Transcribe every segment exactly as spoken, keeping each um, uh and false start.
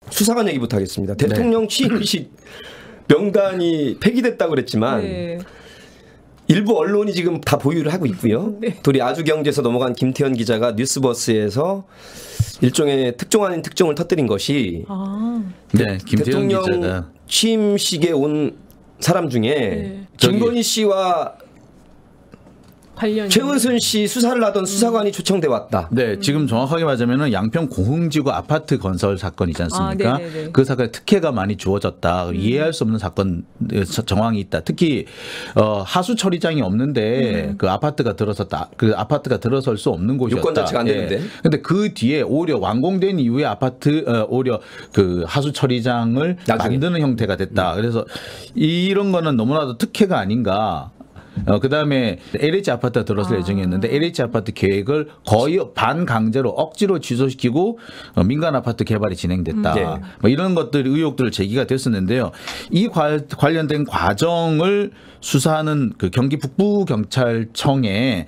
수사관 얘기부터 하겠습니다. 대통령 네. 취임식 명단이 폐기됐다고 그랬지만 네. 일부 언론이 지금 다 보유를 하고 있고요. 네. 우리 아주경제에서 넘어간 김태현 기자가 뉴스버스에서 일종의 특종 아닌 특종을 터뜨린 것이 아. 네, 김태현 대통령 기자가 취임식에 온 사람 중에 네. 김건희 씨와 최은순 씨 수사를 하던 수사관이 초청돼 왔다. 네, 음. 지금 정확하게 말하자면은 양평 공흥지구 아파트 건설 사건이지 않습니까? 아, 그 사건에 특혜가 많이 주어졌다. 음. 이해할 수 없는 사건 정황이 있다. 특히 어, 하수 처리장이 없는데 음. 그 아파트가 들어섰다. 그 아파트가 들어설 수 없는 곳이었다. 요건 자체가 안 되는데. 그런데 예. 그 뒤에 오히려 완공된 이후에 아파트 어, 오히려 그 하수 처리장을 나중에. 만드는 형태가 됐다. 음. 그래서 이런 거는 너무나도 특혜가 아닌가. 어, 그 다음에 엘에이치 아파트가 들어설 아. 예정이었는데 엘에이치 아파트 계획을 거의 반강제로 억지로 취소시키고 어, 민간 아파트 개발이 진행됐다. 네. 뭐 이런 것들 의혹들 제기가 됐었는데요. 이 과, 관련된 과정을 수사하는 그 경기 북부경찰청에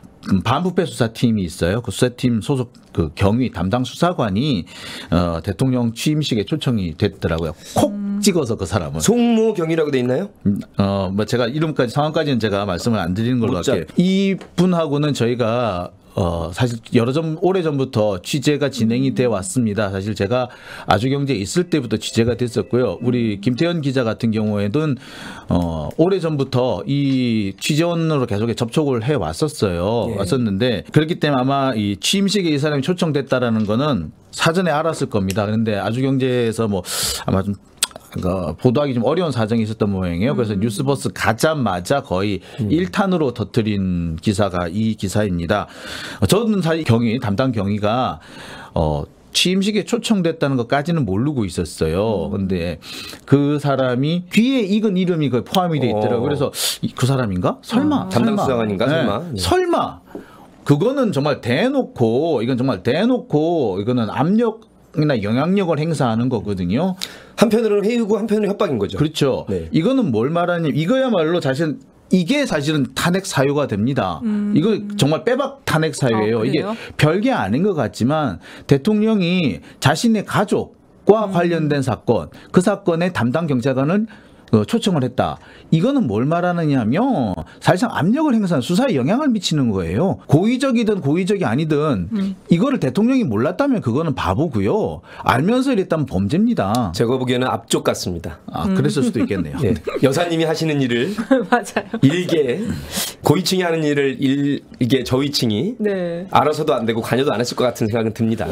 반부패 수사팀이 있어요. 그 수사팀 소속 그 경위 담당 수사관이 어, 대통령 취임식에 초청이 됐더라고요. 콕 찍어서 그 사람은 송무경이라고 돼 있나요? 어, 뭐 제가 이름까지 상황까지는 제가 말씀을 안 드리는 걸로 할게요. 이 분하고는 저희가 어 사실 여러 전 오래 전부터 취재가 진행이 돼 왔습니다. 사실 제가 아주경제에 있을 때부터 취재가 됐었고요. 우리 김태현 기자 같은 경우에는 어 오래 전부터 이 취재원으로 계속 접촉을 해 왔었어요. 예. 왔었는데 그렇기 때문에 아마 이 취임식에 이 사람이 초청됐다라는 거는 사전에 알았을 겁니다. 그런데 아주경제에서 뭐 아마 좀 그러니까 보도하기 좀 어려운 사정이 있었던 모양이에요. 그래서 음. 뉴스버스 가자마자 거의 음. 일 탄으로 터뜨린 기사가 이 기사입니다. 저는 사실 경위 담당 경위가 어, 취임식에 초청됐다는 것까지는 모르고 있었어요. 그런데 음. 그 사람이 귀에 익은 이름이 거의 포함이 돼 있더라고요. 그래서 그 사람인가? 설마? 아. 담당 수사관인가? 네. 설마? 네. 설마? 그거는 정말 대놓고 이건 정말 대놓고 이거는 압력 이나 영향력을 행사하는 거거든요. 한편으로는 회유고 한편으로는 협박인 거죠. 그렇죠. 네. 이거는 뭘 말하냐면 이거야말로 사실 이게 사실은 탄핵 사유가 됩니다. 음. 이거 정말 빼박 탄핵 사유예요. 어, 이게 별게 아닌 것 같지만 대통령이 자신의 가족과 음. 관련된 사건, 그 사건의 담당 경찰관을 초청을 했다. 이거는 뭘 말하느냐면 사실상 압력을 행사하는 수사에 영향을 미치는 거예요. 고의적이든 고의적이 아니든 음. 이거를 대통령이 몰랐다면 그거는 바보고요. 알면서 이랬다면 범죄입니다. 제가 보기에는 앞쪽 같습니다. 아, 그랬을 수도 있겠네요. 네. 여사님이 하시는 일을 맞아요. 일개 고위층이 하는 일을 일개 저위층이 네. 알아서도 안 되고 관여도 안 했을 것 같은 생각은 듭니다.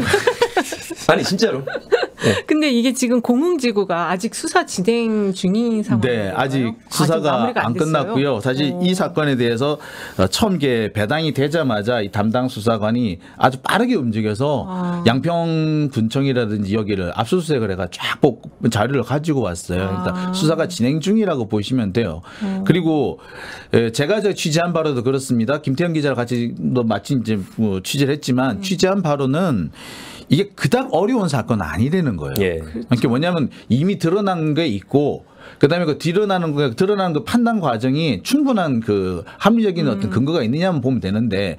아니 진짜로. 네. 근데 이게 지금 공흥지구가 아직 수사 진행 중인 상황이에요. 네, 아직 수사가 아직 안, 안 끝났고요. 사실 오. 이 사건에 대해서 처음 개배당이 되자마자 이 담당 수사관이 아주 빠르게 움직여서 아. 양평군청이라든지 여기를 압수수색을 해가 쫙 자료를 가지고 왔어요. 아. 그러니까 수사가 진행 중이라고 보시면 돼요. 오. 그리고 제가 저 취재한 바로도 그렇습니다. 김태현 기자랑 같이 마침 이제 뭐 취재를 했지만 음. 취재한 바로는 이게 그닥 어려운 사건은 아니라는 거예요. 예. 그러니까 뭐냐면 이미 드러난 게 있고 그다음에 그 드러나는 거 드러나는 그 판단 과정이 충분한 그 합리적인 음. 어떤 근거가 있느냐만 보면 되는데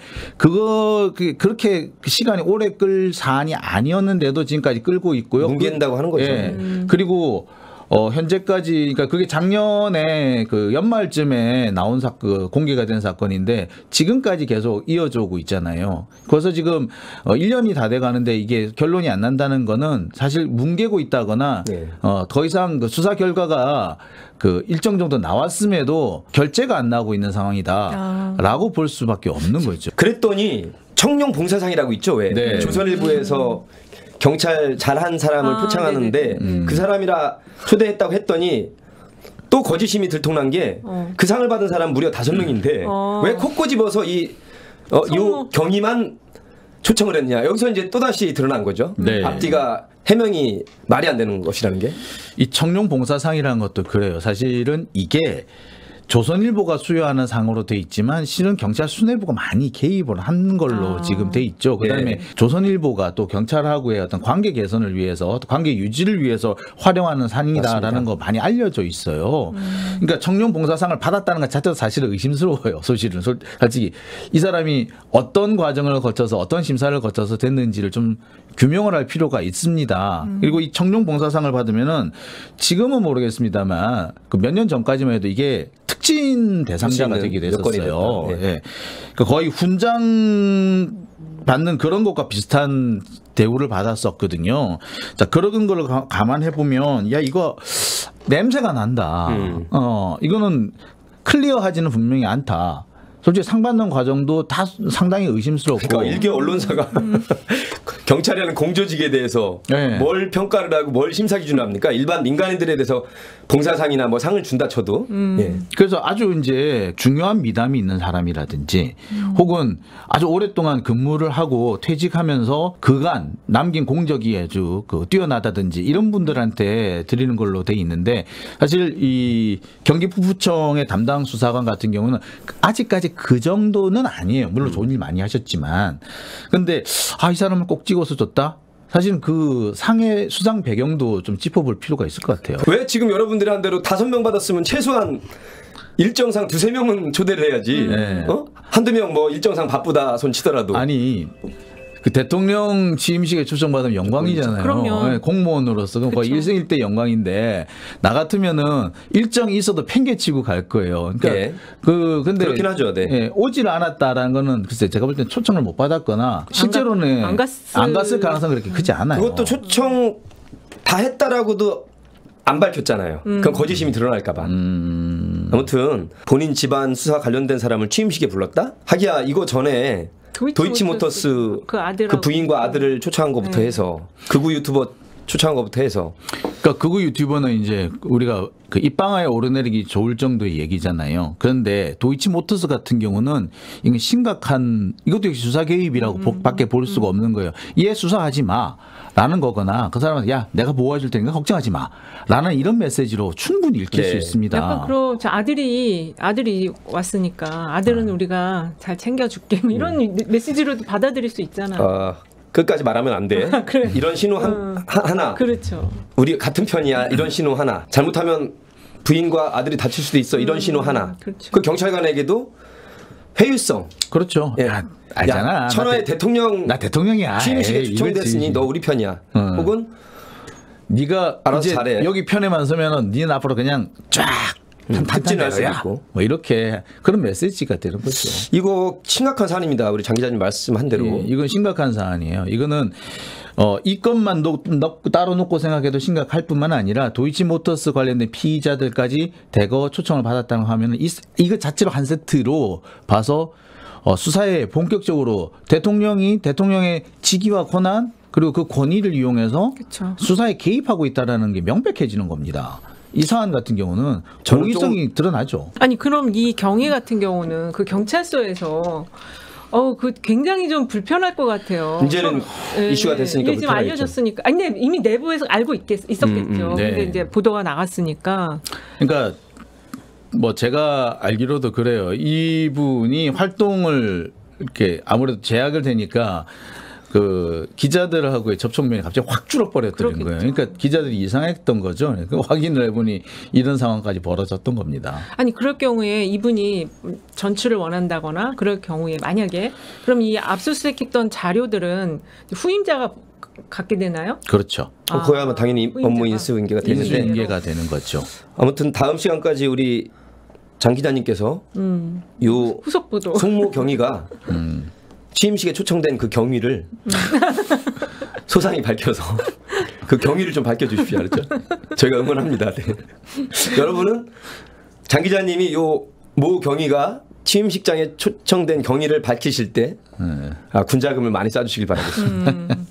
그거 그 그렇게 시간이 오래 끌 사안이 아니었는데도 지금까지 끌고 있고요. 뭉갠다고 하는 거죠. 예. 음. 그리고 어, 현재까지, 그러니까 그게 작년에 그 연말쯤에 나온 사, 그 공개가 된 사건인데 지금까지 계속 이어져 오고 있잖아요. 그래서 지금 어, 일 년이 다 돼 가는데 이게 결론이 안 난다는 거는 사실 뭉개고 있다거나 네. 어, 더 이상 그 수사 결과가 그 일정 정도 나왔음에도 결재가 안 나고 있는 상황이다라고 아. 볼 수밖에 없는 거죠. 그랬더니 청룡 봉사상이라고 있죠. 왜? 네. 조선일보에서 경찰 잘한 사람을 아, 포창하는데 음. 그 사람이라 초대했다고 했더니 또 거짓심이 들통난 게 그 어. 상을 받은 사람 무려 다섯 명인데 어. 왜 콕 꼬집어서 이 어, 요 경위만 초청을 했냐. 여기서 이제 또다시 드러난 거죠. 네. 앞뒤가 해명이 말이 안 되는 것이라는 게. 이 청룡 봉사상이라는 것도 그래요. 사실은 이게 조선일보가 수여하는 상으로 돼 있지만 실은 경찰 수뇌부가 많이 개입을 한 걸로 아. 지금 돼 있죠. 그다음에 네. 조선일보가 또 경찰하고의 어떤 관계 개선을 위해서 관계 유지를 위해서 활용하는 상이다라는 맞습니다. 거 많이 알려져 있어요. 음. 그러니까 청룡봉사상을 받았다는 것 자체도 사실은 의심스러워요. 소실은 솔- 솔직히 이 사람이 어떤 과정을 거쳐서 어떤 심사를 거쳐서 됐는지를 좀 규명을 할 필요가 있습니다. 음. 그리고 이 청룡봉사상을 받으면은 지금은 모르겠습니다만 그 몇 년 전까지만 해도 이게 특진 대상자가 그치, 되기도 몇 건이 했었어요. 됐다. 네. 예. 그러니까 거의 훈장 받는 그런 것과 비슷한 대우를 받았었거든요. 자, 그런 걸 가- 감안해 보면 야 이거 냄새가 난다. 음. 어 이거는 클리어하지는 분명히 않다. 솔직히 상 받는 과정도 다 상당히 의심스럽고. 그러니까 일개 언론사가 경찰이라는 공조직에 대해서 네. 뭘 평가를 하고 뭘 심사 기준을 합니까? 일반 민간인들에 대해서 봉사상이나 뭐 상을 준다 쳐도 예. 그래서 아주 이제 중요한 미담이 있는 사람이라든지 혹은 아주 오랫동안 근무를 하고 퇴직하면서 그간 남긴 공적이 아주 그 뛰어나다든지 이런 분들한테 드리는 걸로 돼 있는데 사실 이 경기부부청의 담당 수사관 같은 경우는 아직까지 그 정도는 아니에요. 물론 좋은 일 많이 하셨지만 근데 아, 이 사람을 꼭 찍어서 줬다? 사실은 그 상의 수상 배경도 좀 짚어볼 필요가 있을 것 같아요. 왜 지금 여러분들이 한 대로 다섯 명 받았으면 최소한 일정상 두세 명은 초대를 해야지. 네. 어? 한두 명 뭐 일정상 바쁘다 손 치더라도. 아니 그 대통령 취임식에 초청받으면 영광이잖아요. 그럼요. 네, 공무원으로서 그럼 거의 그쵸. 일생일대 영광인데 나 같으면은 일정이 있어도 팽개치고 갈 거예요. 그러니까 네. 그 근데 그렇긴 하죠, 네. 예, 오질 않았다라는 거는 글쎄 제가 볼 땐 초청을 못 받았거나 실제로는 안 갔- 안 갔을 가능성이 그렇게 크지 않아요. 그것도 초청 다 했다라고도 안 밝혔잖아요. 그건 거짓임이 드러날까봐. 음, 아무튼 본인 집안 수사 관련된 사람을 취임식에 불렀다? 하기야 이거 전에 도이치모터스 그 아들하고 그 부인과 아들을 초청한 것부터 네. 해서 극우 유튜버 초청한 것부터 해서 그러니까 그거 유튜버는 이제 우리가 그 입방아에 오르내리기 좋을 정도의 얘기잖아요. 그런데 도이치모터스 같은 경우는 이건 심각한 이것도 역시 수사 개입이라고 보- 밖에 볼 수가 없는 거예요. 얘 수사하지 마라는 거거나 그 사람한테 야 내가 보호해줄 테니까 걱정하지 마라는 이런 메시지로 충분히 읽힐 네. 수 있습니다. 약간 그럼 저 아들이 아들이 왔으니까 아들은 우리가 잘 챙겨줄게 뭐 이런 메시지로도 받아들일 수 있잖아. 어, 끝까지 말하면 안 돼. 그래. 이런 신호 한, 어. 하- 하나 그렇죠. 우리 같은 편이야 이런 신호 하나 잘못하면 부인과 아들이 다칠 수도 있어 이런 신호 하나 그렇죠. 그 경찰관에게도 회유성 그렇죠. 예. 야, 알잖아. 야, 천하의 나, 대, 대통령 나 대통령이야. 취임식에 에이, 초청됐으니 이거지. 너 우리 편이야. 어. 혹은 네가 알아서 이제 잘해. 여기 편에만 서면은 니는 앞으로 그냥 쫙 음, 특진할 수 탄탄해야. 있고. 뭐 이렇게 그런 메시지가 되는 거죠. 이거 심각한 사안입니다. 우리 장 기자님 말씀한 대로. 예, 이건 심각한 사안이에요. 이거는 어, 이 건만 놓, 놓, 따로 놓고 생각해도 심각할 뿐만 아니라 도이치모터스 관련된 피의자들까지 대거 초청을 받았다고 하면 이, 이거 자체로 한 세트로 봐서 어, 수사에 본격적으로 대통령이 대통령의 직위와 권한 그리고 그 권위를 이용해서 그쵸. 수사에 개입하고 있다는 게 명백해지는 겁니다. 이 사안 같은 경우는 저는 정의성이 드러나죠. 아니 그럼 이 경위 같은 경우는 그 경찰서에서 어, 그 굉장히 좀 불편할 것 같아요. 이제는 저- 이슈가 됐으니까 이게 지금 불편하겠죠. 알려졌으니까. 아니 근데 이미 내부에서 알고 있겠, 있었겠죠. 음, 음, 네. 근데 이제 보도가 나갔으니까. 그러니까 뭐 제가 알기로도 그래요. 이분이 활동을 이렇게 아무래도 제약을 되니까 그 기자들하고의 접촉면이 갑자기 확 줄어버렸다는 그렇겠죠. 거예요. 그러니까 기자들이 이상했던 거죠. 그 확인을 해보니 이런 상황까지 벌어졌던 겁니다. 아니 그럴 경우에 이분이 전출을 원한다거나 그럴 경우에 만약에 그럼 이 압수수색했던 자료들은 후임자가 갖게 되나요? 그렇죠. 어, 그거야말로 당연히 후임자가. 업무 인수 인계가 되는데 인수인계. 인계가 되는 거죠. 아무튼 다음 시간까지 우리 장 기자님께서 음, 요 후속 보도. 송모 경위가 음. 취임식에 초청된 그 경위를 소상히 밝혀서 그 경위를 좀 밝혀주십시오, 알았죠? 저희가 응원합니다. 네. 여러분은 장 기자님이 요 모 경위가 취임식장에 초청된 경위를 밝히실 때 네. 아, 군자금을 많이 쏴주시길 바라겠습니다. 음.